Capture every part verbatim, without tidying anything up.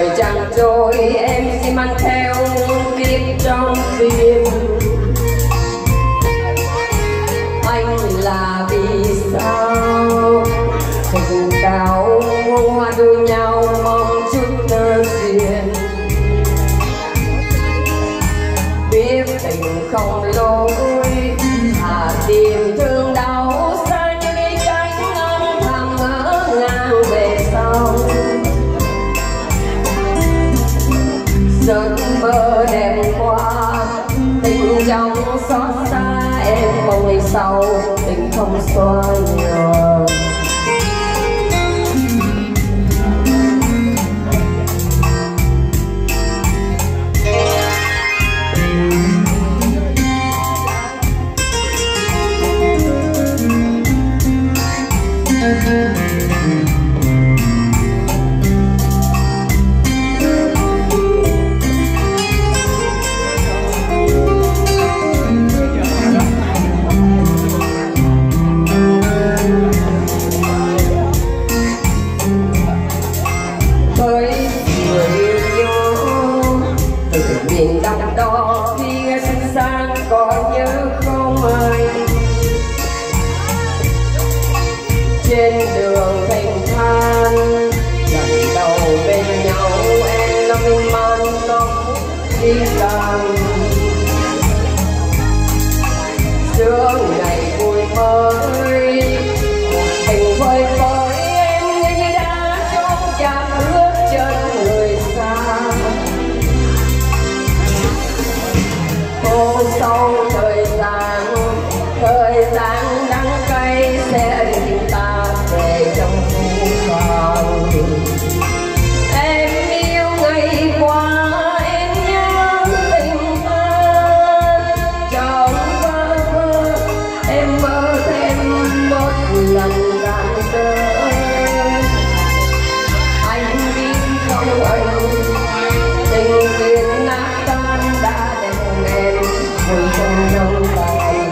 chẳng trôi em chỉ mang theo kiếp trong phim. Anh là vì sao tình cao hoa đua nhau mong chút tơ duyên, biết tình không lối thà tìm thương đau xa như đi cánh âm thầm ngỡ ngàng về sau. Giấc mơ đẹp qua tình trong xót xa em mong ngày sau tình không xóa nhòa. Miền đông đó khi xinh xắn còn nhớ không anh, trên đường thành than lần đầu bên nhau em năm mình man tóc đi làm giữa ngày vui mới tình phơi phới em như đã trốn chạm bước chân người xa. Hôm sau thời gian thời gian đắng cay sẽ đưa ta về trong khu vàng. Em yêu ngày qua em nhớ tình ta trong vơ vơ em mơ thêm một lần rạng rỡ. Anh biết không anh tình duyên nát tan đã đem em vui trong nắng tay.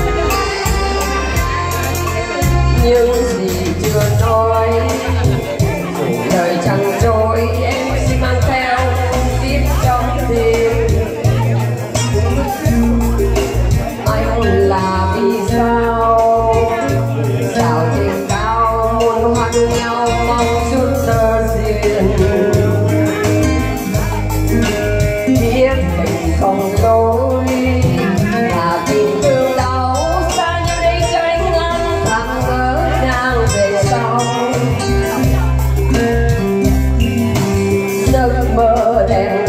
Những gì chưa nói đời chẳng trôi em xin mang theo tiếp trong tim. Anh là vì sao chào trên cao muôn hoa đua nhau mong chút tơ duyên, biết mình không lối là tình thương đau xa như đây cánh âm thầm ngỡ ngàng về sau. Giấc mơ đẹp